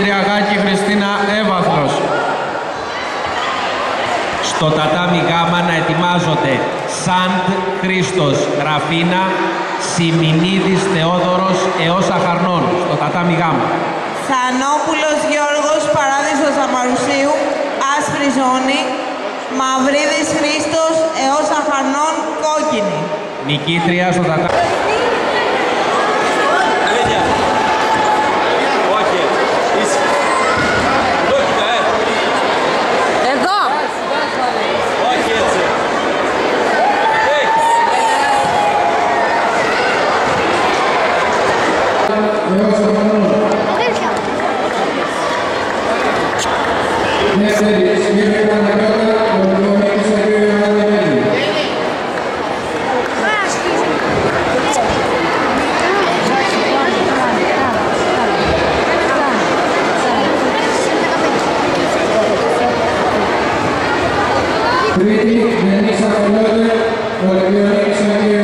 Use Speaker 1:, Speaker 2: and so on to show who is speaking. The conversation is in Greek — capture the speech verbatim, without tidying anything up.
Speaker 1: νικήτρια Γάκη Χριστίνα Έβαθρος. Στο τατάμι γάμα να ετοιμάζονται Σαντ Χρήστος Ραφίνα, Σιμινίδης Θεόδωρος έως Αχαρνών. Στο τατάμι γάμα.
Speaker 2: Θανόπουλος Γιώργος Παράδεισος Αμαρουσίου, άσπρη ζώνη. Μαυρίδης Χρήστος έως Αχαρνών, κόκκινη.
Speaker 1: Νικήτρια στο τατάμι.
Speaker 3: Τρίτη, Δενίσα Κολότε, Ολυμπιονίκης Αγίου.